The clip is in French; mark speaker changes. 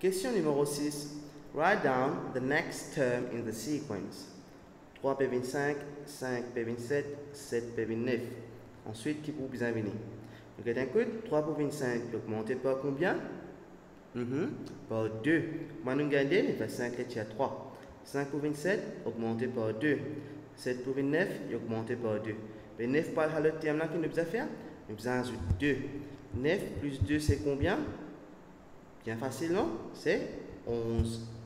Speaker 1: Question numéro 6. Write down the next term in the sequence. 3p25, 5p27, 7p29. Ensuite, qui pour bien venir? Donc, écoute, 3 pour 25, augmenté par combien? Par 2. Moi, nous gagnons, il va 5 et 3. 5 pour 27, augmenté par 2. 7 pour 29, augmenté par 2. Mais 9 par le terme là qui nous a fait, nous avons ajouté 2. 9 plus 2, c'est combien? Bien facile, non? C'est 11.